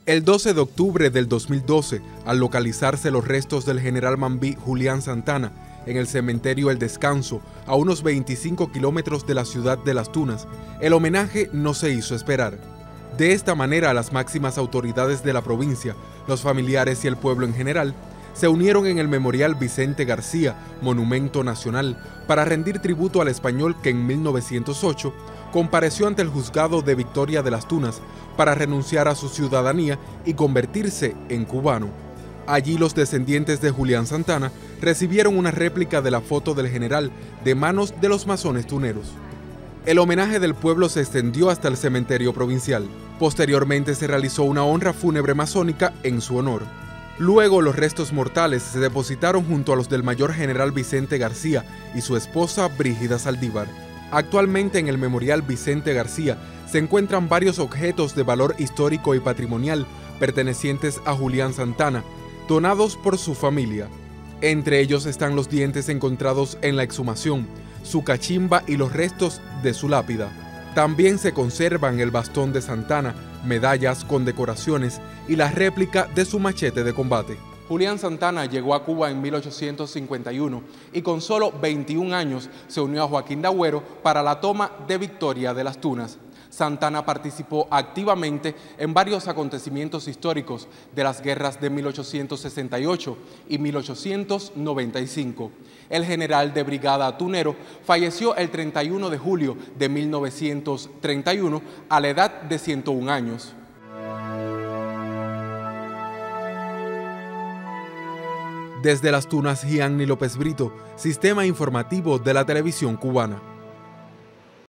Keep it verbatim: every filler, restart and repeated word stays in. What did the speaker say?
El doce de octubre del dos mil doce, al localizarse los restos del general Mambí Julián Santana en el cementerio El Descanso, a unos veinticinco kilómetros de la ciudad de Las Tunas, el homenaje no se hizo esperar. De esta manera, las máximas autoridades de la provincia, los familiares y el pueblo en general, se unieron en el Memorial Vicente García, Monumento Nacional, para rendir tributo al español que en mil novecientos ocho compareció ante el juzgado de Victoria de Las Tunas para renunciar a su ciudadanía y convertirse en cubano. Allí los descendientes de Julián Santana recibieron una réplica de la foto del general de manos de los masones tuneros. El homenaje del pueblo se extendió hasta el cementerio provincial. Posteriormente se realizó una honra fúnebre masónica en su honor. Luego los restos mortales se depositaron junto a los del mayor general Vicente García y su esposa Brígida Saldívar. Actualmente en el Memorial Vicente García se encuentran varios objetos de valor histórico y patrimonial pertenecientes a Julián Santana, donados por su familia. Entre ellos están los dientes encontrados en la exhumación, su cachimba y los restos de su lápida. También se conservan el bastón de Santana, medallas, condecoraciones y la réplica de su machete de combate. Julián Santana llegó a Cuba en mil ochocientos cincuenta y uno y con solo veintiún años se unió a Joaquín de Agüero para la toma de Victoria de Las Tunas. Santana participó activamente en varios acontecimientos históricos de las guerras de mil ochocientos sesenta y ocho y mil ochocientos noventa y cinco. El general de brigada tunero falleció el treinta y uno de julio de mil novecientos treinta y uno a la edad de ciento un años. Desde Las Tunas, Gianni López Brito, Sistema Informativo de la Televisión Cubana.